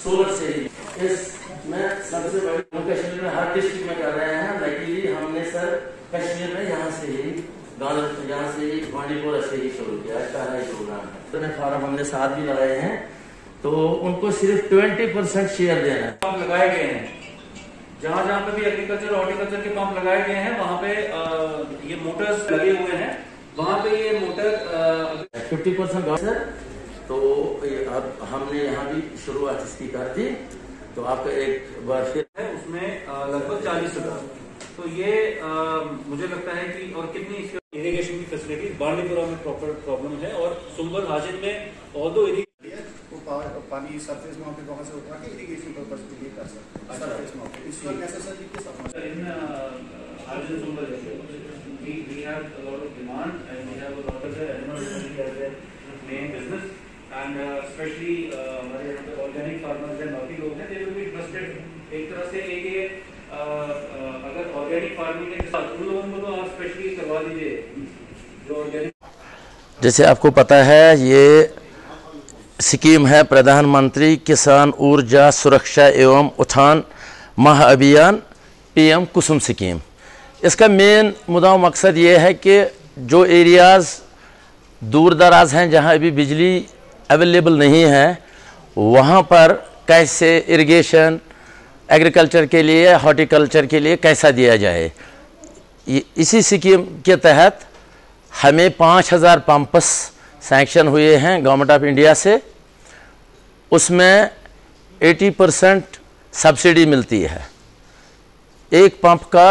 Solar से ही इसमें सबसे बड़ी कश्मीर में हर डिस्ट्रिक्ट में कर रहे हैं। लकीली हमने सर कश्मीर में यहाँ से ही बांडीपोरा से ही शुरू किया। पहला ही प्रोग्राम है। फार्म हमने 7 भी लगाए हैं, तो उनको सिर्फ 20% शेयर देना है। पंप लगाए गए हैं, जहाँ जहाँ पे भी एग्रीकल्चर हॉर्टिकल्चर के पंप लगाए गए हैं वहाँ पे ये मोटर्स लगे हुए हैं। वहाँ पे ये मोटर 50% सर, तो अब हमने यहाँ भी शुरुआत इसकी कर दी। तो आपका एक बार फिर है उसमें लगभग 40,000। तो ये मुझे लगता है कि और कितनी इरिगेशन की फैसिलिटी बांडीपुरा में प्रॉपर प्रॉब्लम है और सुंबल हाजिर में ऑल्दो पानी सरफेस में वहाँ से उठा के इरिगेशन पर्पस के लिए कर सकते हैं। सरफेस में इस वक्त नेसेसरी किस इन हाजिर Sumbal we have a lot of demand and we have a lot of animal husbandry as a main business and especially हमारे यहाँ पे ऑर्गेनिक फार्मर्स हैं, बाकी लोग हैं, they will be interested। एक तरह से एक अगर ऑर्गेनिक फार्मिंग के साथ उन लोगों को तो आप स्पेशली करवा दीजिए जो ऑर्गेनिक। जैसे आपको पता है ये स्कीम है प्रधानमंत्री किसान ऊर्जा सुरक्षा एवं उत्थान महाअभियान PM कुसुम स्कीम। इसका मेन मुद्दा मकसद ये है कि जो एरियाज़ दूर दराज हैं जहां अभी बिजली अवेलेबल नहीं है वहां पर कैसे इरिगेशन एग्रीकल्चर के लिए हॉर्टिकल्चर के लिए कैसा दिया जाए। इसी स्कीम के तहत हमें 5,000 पंप्स सैंक्शन हुए हैं गवर्नमेंट ऑफ इंडिया से। उसमें 80% सब्सिडी मिलती है। एक पंप का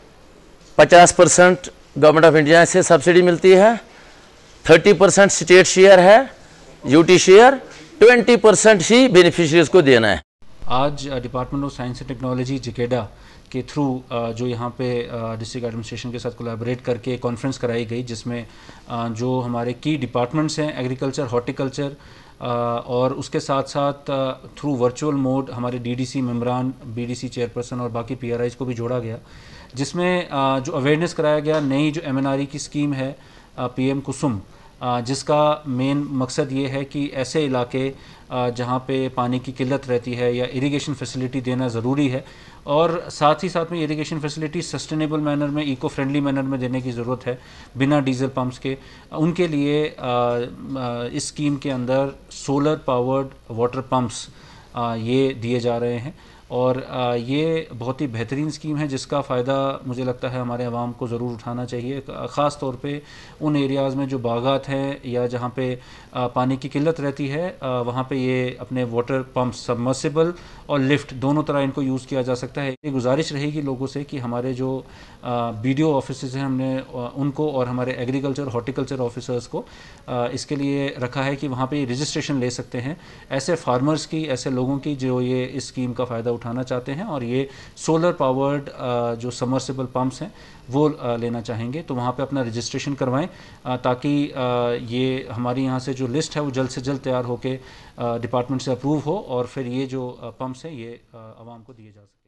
50% गवर्नमेंट ऑफ इंडिया से सब्सिडी मिलती है, 30% स्टेट शेयर है, यूटी शेयर, 20% ही बेनिफिशरीज को देना है। आज Department of Science and Technology JAKEDA के थ्रू जो यहाँ पे डिस्ट्रिक्ट एडमिनिस्ट्रेशन के साथ कोलैबोरेट करके कॉन्फ्रेंस कराई गई, जिसमें जो हमारे की डिपार्टमेंट्स हैं एग्रीकल्चर हॉर्टिकल्चर और उसके साथ साथ थ्रू वर्चुअल मोड हमारे DDC मेम्बरान, BDC चेयरपर्सन और बाकी PRIs को भी जोड़ा गया, जिसमें जो अवेयरनेस कराया गया नई जो MNRE की स्कीम है PM कुसुम, जिसका मेन मकसद ये है कि ऐसे इलाके जहाँ पे पानी की किल्लत रहती है या इरिगेशन फैसिलिटी देना ज़रूरी है और साथ ही साथ में इरिगेशन फैसिलिटी सस्टेनेबल मैनर में, इको फ्रेंडली मैनर में देने की ज़रूरत है बिना डीजल पंप्स के। उनके लिए इस स्कीम के अंदर सोलर पावर्ड वाटर पंप्स ये दिए जा रहे हैं और ये बहुत ही बेहतरीन स्कीम है जिसका फ़ायदा मुझे लगता है हमारे अवाम को ज़रूर उठाना चाहिए, ख़ास तौर पे उन एरियाज़ में जो बागात हैं या जहाँ पे पानी की किल्लत रहती है वहाँ पे ये अपने वाटर पंप सबमर्सिबल और लिफ्ट दोनों तरह इनको यूज़ किया जा सकता है। ये गुजारिश रहेगी लोगों से कि हमारे जो BDO ऑफिसेज हैं हमने उनको और हमारे एग्रीकल्चर हॉर्टिकल्चर ऑफिसर्स को इसके लिए रखा है कि वहाँ पे रजिस्ट्रेशन ले सकते हैं ऐसे फार्मर्स की, ऐसे लोगों की जो ये इस स्कीम का फ़ायदा उठाना चाहते हैं और ये सोलर पावर्ड जो सबमर्सिबल पंप्स हैं वो लेना चाहेंगे, तो वहाँ पे अपना रजिस्ट्रेशन करवाएं ताकि ये हमारी यहाँ से जो लिस्ट है वो जल्द से जल्द तैयार होकर डिपार्टमेंट से अप्रूव हो और फिर ये जो पंप्स हैं ये आवाम को दिए जा सकें।